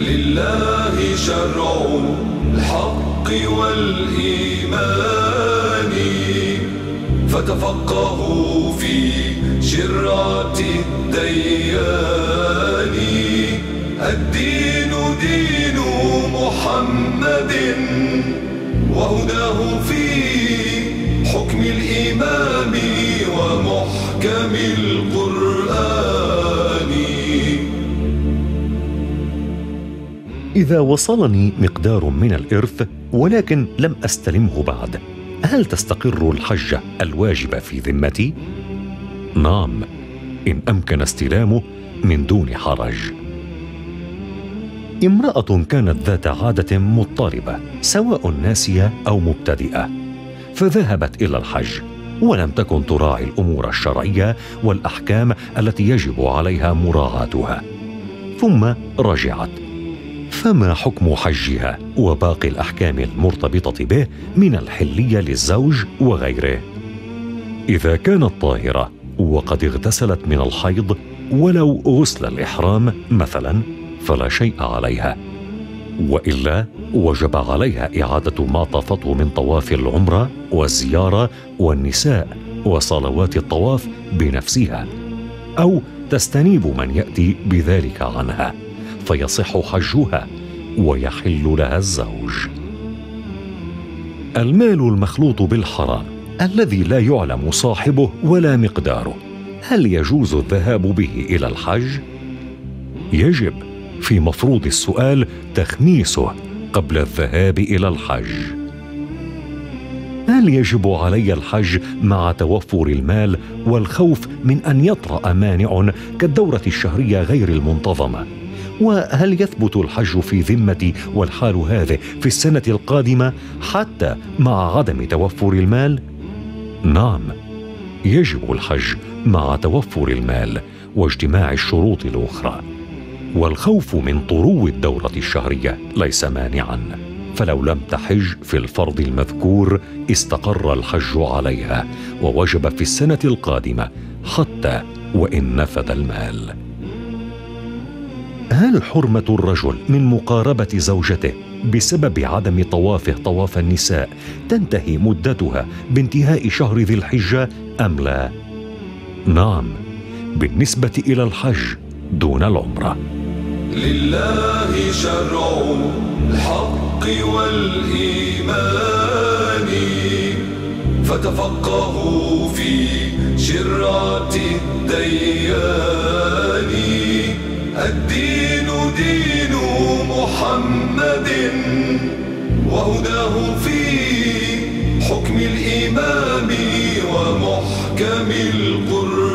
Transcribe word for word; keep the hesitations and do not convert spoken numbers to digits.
لله شرع الحق والإيمان، فتفقهوا في شرعة الديان. الدين دين محمد وهداه في حكم الإمام ومحكم القرآن. إذا وصلني مقدار من الإرث ولكن لم أستلمه بعد، هل تستقر الحجة الواجبة في ذمتي؟ نعم، إن أمكن استلامه من دون حرج. امرأة كانت ذات عادة مضطربة سواء ناسية أو مبتدئة، فذهبت إلى الحج ولم تكن تراعي الأمور الشرعية والأحكام التي يجب عليها مراعاتها، ثم رجعت، فما حكم حجها وباقي الأحكام المرتبطة به من الحلية للزوج وغيره؟ إذا كانت طاهرة وقد اغتسلت من الحيض ولو غسل الإحرام مثلا فلا شيء عليها، وإلا وجب عليها إعادة ما طافته من طواف العمرة والزيارة والنساء وصلوات الطواف بنفسها، أو تستنيب من يأتي بذلك عنها فيصح حجها ويحل لها الزوج. المال المخلوط بالحرام الذي لا يعلم صاحبه ولا مقداره، هل يجوز الذهاب به إلى الحج؟ يجب في مفروض السؤال تخميسه قبل الذهاب إلى الحج. هل يجب علي الحج مع توفر المال والخوف من أن يطرأ مانع كالدورة الشهرية غير المنتظمة؟ وهل يثبت الحج في ذمتي والحال هذه في السنة القادمة حتى مع عدم توفر المال؟ نعم، يجب الحج مع توفر المال واجتماع الشروط الأخرى، والخوف من طرو الدورة الشهرية ليس مانعا، فلو لم تحج في الفرض المذكور استقر الحج عليها ووجب في السنة القادمة حتى وإن نفد المال. هل حرمة الرجل من مقاربة زوجته بسبب عدم طوافه طواف النساء تنتهي مدتها بانتهاء شهر ذي الحجة أم لا؟ نعم، بالنسبة إلى الحج دون العمرة. لله شرع الحق والإيمان، فتفقهوا في شرعة الديان. الدين دين محمد وهداه في حكم الإمام ومحكم القرآن.